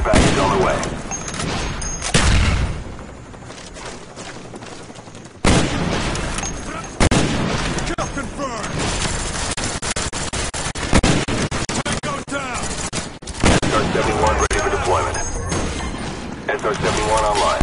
Care package on the way. Kill confirmed! Tango down! SR-71 ready for deployment. SR-71 online.